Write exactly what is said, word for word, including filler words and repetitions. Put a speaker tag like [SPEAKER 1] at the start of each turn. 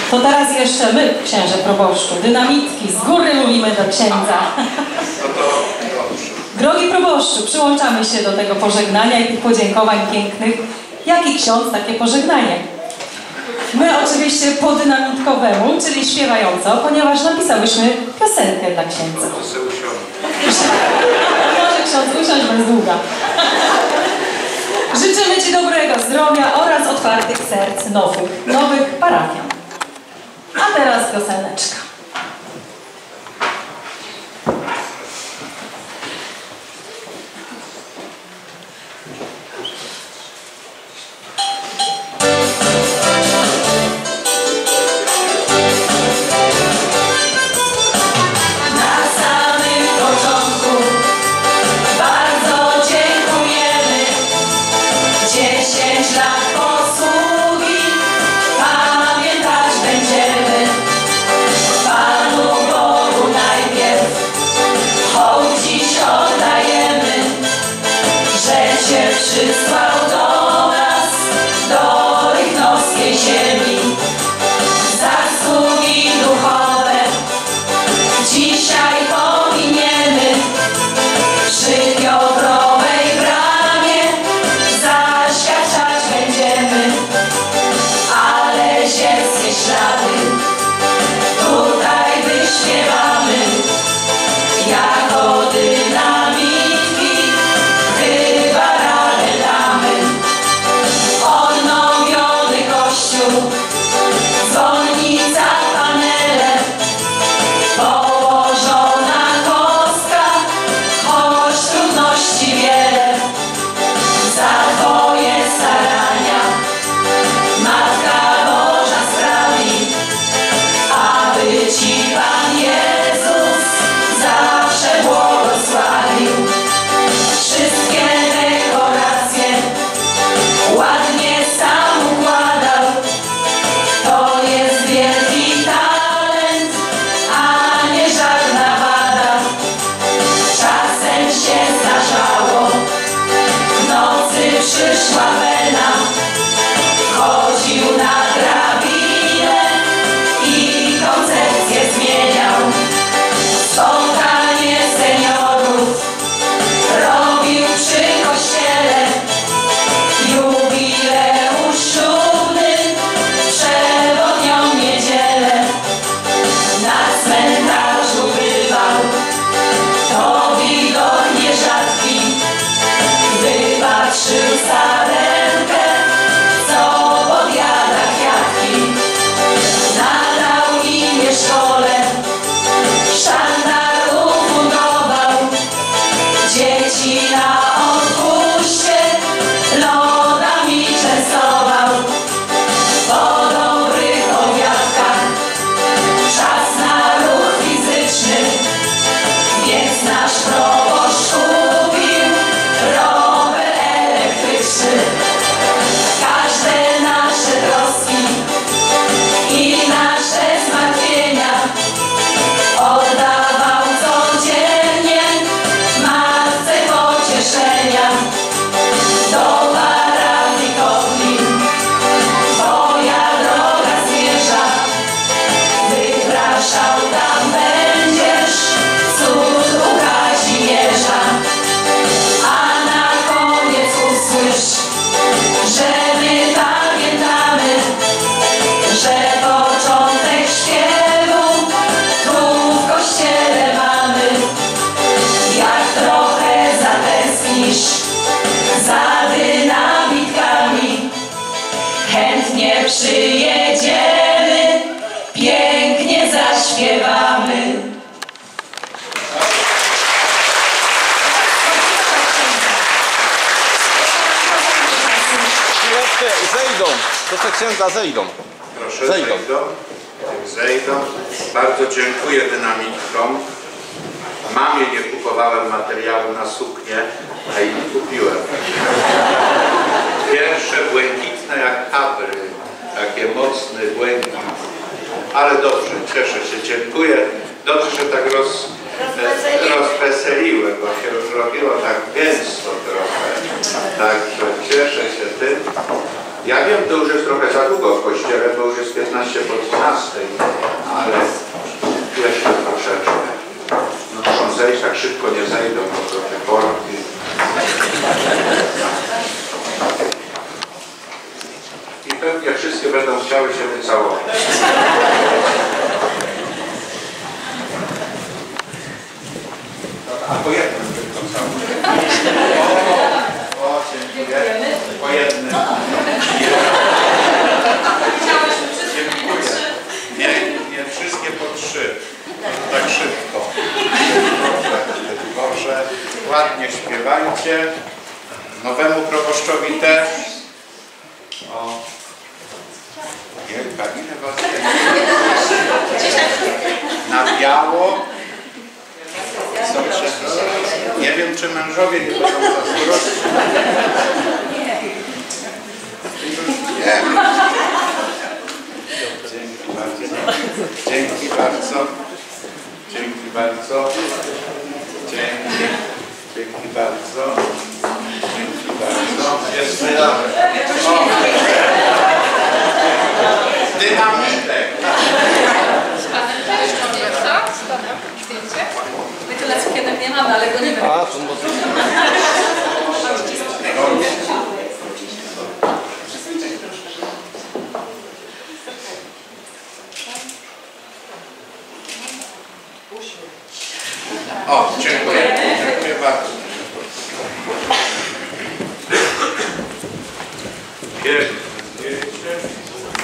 [SPEAKER 1] To teraz jeszcze my, księże proboszczu, dynamitki, z góry mówimy do księdza. Drogi proboszczu, przyłączamy się do tego pożegnania i tych podziękowań pięknych. Jaki ksiądz, takie pożegnanie? My oczywiście po dynamitkowemu, czyli śpiewająco, ponieważ napisałyśmy piosenkę dla księdza. Może ksiądz usiąść bez długa. Życzymy Ci dobrego zdrowia oraz otwartych serc nowych, nowych parafian. A teraz pioseneczka.
[SPEAKER 2] Przysłał do nas, do rychnowskiej ziemi, zasługi duchowe dzisiaj powiniemy przy Piotrowej bramie zaświadczać będziemy, ale ziemskie ślady tutaj wyśpiewamy jako dynamitki. Dzwonnica, panele, położona kostka, choć trudności wiele, za Twoje starania Matka Boża sprawi, aby Ci Pan Jezus zawsze błogosławił. Wszystkie dekoracje ładnie sam układał. To jest wielki talent, a nie żadna wada. Czasem się zdarzało, w nocy przyszła wena, chodził na drabinę i koncepcję zmieniał. Spotkanie seniorów robił przy kościele, jubileusz ślubny przewodnią niedzielę. Na cmentarzu bywał, to widok nierzadki, gdy patrzył starenkę, co podjada kwiatki. Nadał imię szkole, sztandar ufundował, dzieci na odpuście lodami częstował. Po dobrych obiadkach czas na ruch fizyczny, więc nasz proboszcz kupił rower elektryczny. Każde nasze troski i nasze zmartwienia oddawał codziennie matce pocieszenia. Do parafii Kotlin Twoja droga zmierza, wypraszał tam będziesz cud u Kazimierza. A na koniec usłysz, że my pamiętamy, że początek śpiewu tu w kościele mamy. Jak trochę zatęsknisz za dynamitkami, chętnie przyjedziemy, pięknie zaśpiewamy.
[SPEAKER 3] Zejdą, to te księdza zejdą.
[SPEAKER 4] Proszę,
[SPEAKER 3] zejdą.
[SPEAKER 4] zejdą. Zejdą. Bardzo dziękuję dynamitkom. Mamie nie kupowałem materiału na suknię, a i kupiłem. Pierwsze błękitne jak kabry, takie mocny błękit. Ale dobrze, cieszę się, dziękuję. Dobrze, że tak roz, rozweseliłem, bo się robiło tak gęsto trochę. Także cieszę się tym. Ja wiem, to już jest trochę za długo w kościele, bo już jest piętnaście piętnaście po dwunastej, ale jeszcze troszeczkę. No muszą zejść, tak szybko nie zejdą, bo to te korki. I pewnie wszystkie będą chciały się wycałować. A po jednym tylko cały. O, o, dziękuję. Po jednym. Dziękuję. Nie, nie wszystkie po trzy. Tak szybko. Boże, ładnie śpiewajcie. Nowemu proboszczowi też. O. Wielka, ile was jest? Na biało. Są jeszcze... Nie wiem, czy mężowie nie będą zazdrościć. Dzięki bardzo. Dzięki bardzo. Dzięki bardzo. Dzięki. Dzięki bardzo. Dzięki bardzo. Jest wydawy. Dynamitek.
[SPEAKER 2] My tyle cukierek nie mamy, ale go nie wiem.
[SPEAKER 3] A, to może...
[SPEAKER 4] O, dziękuję. Dziękuję bardzo. Pięknie.